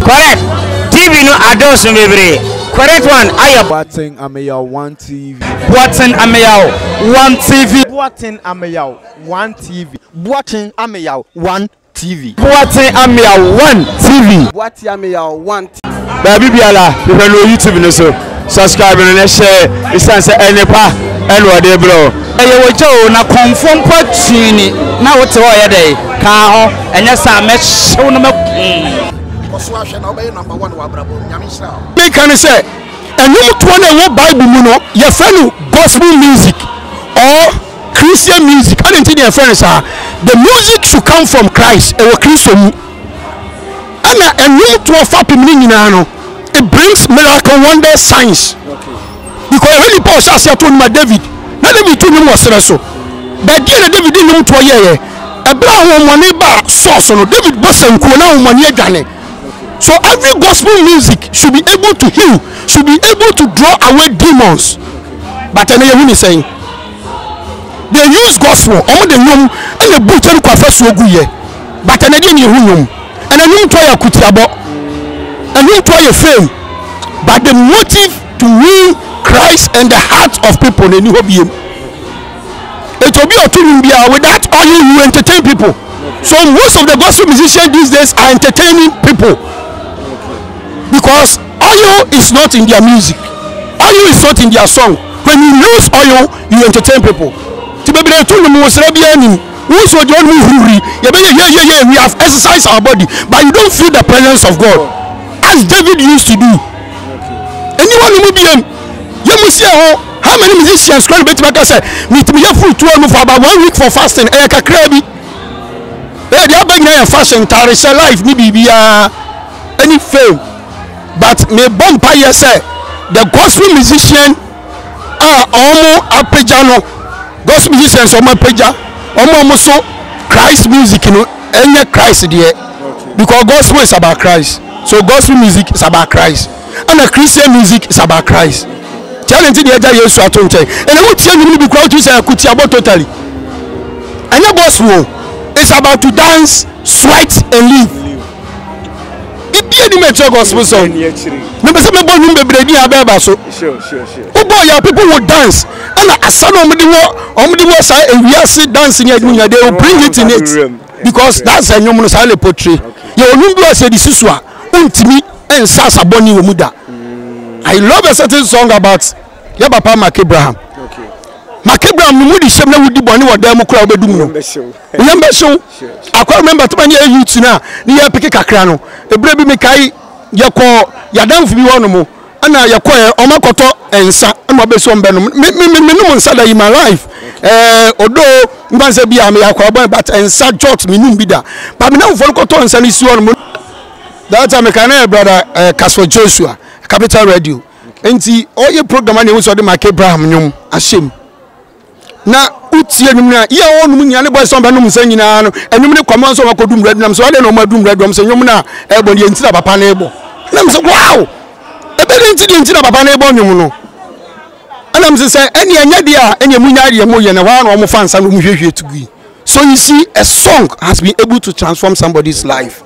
Correct. TV no ados mebre. Correct one. Ayo. Boateng Ameyaw 1 TV. Boateng Ameyaw 1 TV. Boateng Ameyaw 1 TV. Boateng Ameyaw 1 TV. Boateng Ameyaw 1 TV. Boateng Ameyaw 1 TV. Baby biala, you can know YouTube no so. Subscribe and share. It's answer any pa and what they blow. Hey, we Joe na confirm patchini. Na what ya day? Ka ho enya sa me show no me. Oswashe na obey number 1 wa brabo nyamisa. Me can say enu to na Bible mu no ye friend gospel music or Christian music. I don't think your friends are the music should come from Christ. E wo Christo mu. Ana enu to fa pimni nyina no. It brings miracle, wonder, signs. Okay. Because when Paul says to David, not David to him was so. But David didn't know to ye. Abraham money ba source no David bosom ko na money gane. So every gospel music should be able to heal, should be able to draw away demons. But I know you saying they use gospel all the nyom and the butcher ko afaso oguye. But I know you nyom. And I know to ya kutiabo. And you try your fame, but the motive to win Christ and the hearts of people in you be it will be a tool with that oil you entertain people. So most of the gospel musicians these days are entertaining people because oil is not in their music, oil is not in their song. When you lose oil, you entertain people. To be able to we have exercised our body, but you don't feel the presence of God. As David used to do. Anyone who be you must say how many musicians can be to say meet me for 2 for about 1 week for fasting and a crabby. They are begging fashion tarish life maybe be any fame. But me bumpire say the gospel musician are almost arpegiano. Gospel musicians are my peja almost so Christ music, you know, any Christ there. Because gospel is about Christ. So gospel music is about Christ, and the Christian music is about Christ. Challenge the other years to atonte. And I would tell you be crowd to say about totally. And the gospel is about to dance, sweat, and live. It be any major gospel song. Remember some people who be ready about so. Sure. Oh boy, yeah, people will dance. And a son of the say and we are sit dancing at me. They will bring it in it because that's a numerous highly portray. You will say this is what. Me and Sasa Boni Womuda. I love a certain song about your papa Mark Abraham. Okay. Mark Abraham, you would shame with the bonnie or demo crowd. Remember, so I can't remember too many youths now. Near Picacrano, a baby Mekai, Yako, Yadam for one more, and now Yakoya, Omakoto, and Sa, and Mabeson Benum. Minimum salary in my life. Although Mazabia may acquire, but and Sa Jot, Minumbida. But now for Koto and Sunny Swan. That time I can brother Casper Joshua, Capital Radio. And see all your program and you saw the Mark Abraham nyom ashim. Na utie nyumna iya onu munya ne boy somba no musanyi na no enum ne command so makodum red nam so ade no madum red nam so nyum na ebo ne ntira papa na ebo. Nam so wow. Ebe ne ntira papa na ebo nyum no. Anam say ene anya dia ene munya de mo ye na wa no mo fansa no mu hwehwe tugui. So you see a song has been able to transform somebody's life.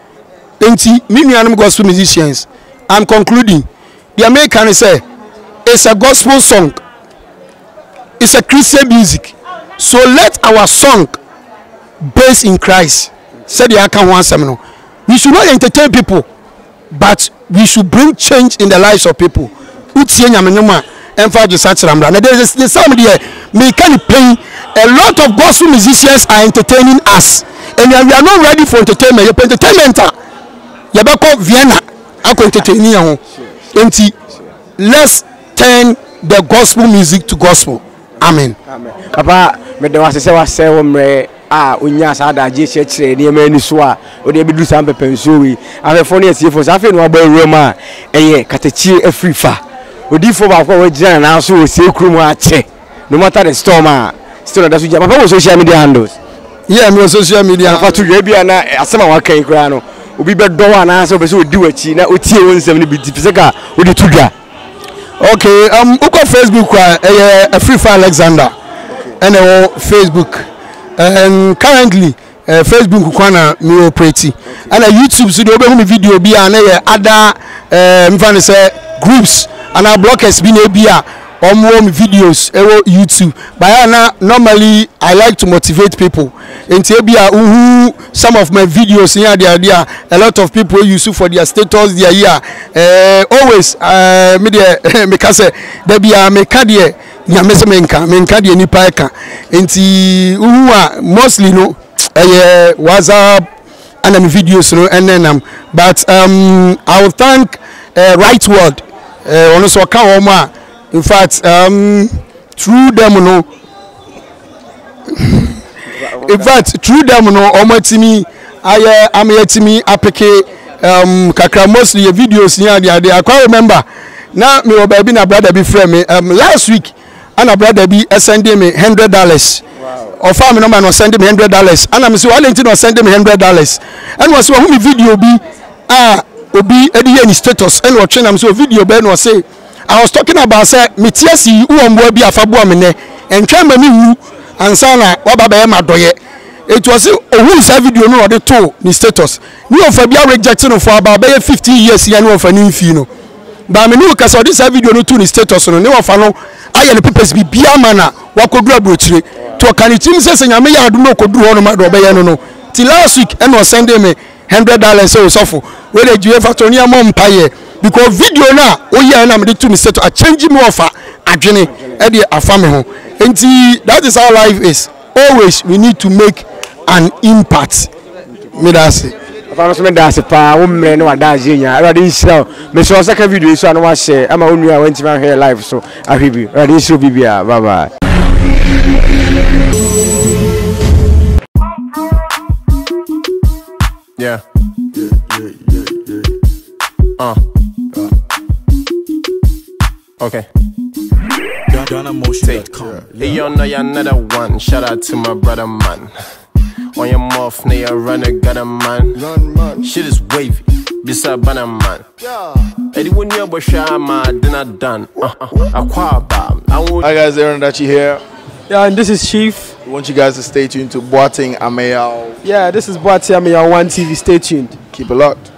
Gospel musicians, I'm concluding. The American say it's a gospel song, it's a Christian music. So let our song based in Christ. Said the Akan one seminal. We should not entertain people, but we should bring change in the lives of people. And for the somebody may can play. A lot of gospel musicians are entertaining us, and we are not ready for entertainment. Entertainment. Yabako Vienna, I can entertain you. Let's turn the gospel music to gospel. Amen. Papa, me the was say unya sada je che ne mani so a o de bidu sam pepensuri afefo ne asifo safe no ba Roma eye katechi afrifa odifo ba kwa wajina na so o sekuru mu ache no matter the storm still that so papa wo social media handles yeah me social media papa to we bia na asema wa kan kura no obi be do wa na so be so odi wachi na otie wonsem ne bi tipseka odi tudwa. Okay, uko Facebook Afrifa Alexander and Facebook. And currently Facebook kwana me operate and YouTube so dey obe me video bi a na ye other mfane say groups and our bloggers bi na bi a omo videos ewo YouTube but na normally I like to motivate people enti bi a who some of my videos here there a lot of people use for their status their here always me dey me ka say there be a me ka dey nyame se menka dey nipa eka enti who a mostly no WhatsApp and videos no and but I will thank Right Word ono so ka wo ma in fact through them no omatimi aye ametimi apeke kakra mostly videos here there I quite remember now me o baby na brother be friend me last week and a brother be sending me $100 or family number no sending me $100 and I'm say why didn't no send me $100 and was who me video be obi edi any status and watch am so video be no say I was talking about say me tiasi uombo bi afabo amene entwa mani wu ansa na waba be ma doye it was who say video no dey to ni status ni ofa bia reject no for about 50 years ya no ofa ni fi no ba me no kasa this video no to ni status no ni ofa no aye ne purpose bi bia mana wakodu abrochire to kan team say nyame ya adu no kodu ho no ma do be ye no ti last week and was sending me $100 so suffer we dey do factory ni ammpaye because video na o here na me to me status a change me offer adwene e dey afame ho enti that is how life is always we need to make an impact me that say Afa me da se pa wo mre ne wada azenya awade insira me so second video so na wa share ama onu a wanti ma here live so ahwebi awade insira bibia bye bye. Yeah. Okay. Hey, yo, know you another one. Shout out to my brother, man. On your mouth, now you run a gutter, man. Shit is wavy. Beside banana, man. Eddie, when you're Bashama, then I done. Hi guys, Aaron Dachi here. Yeah, and this is Chief. We want you guys to stay tuned to Boating Ameyao. Yeah, this is Boating Ameyao 1 TV. Stay tuned. Keep it locked.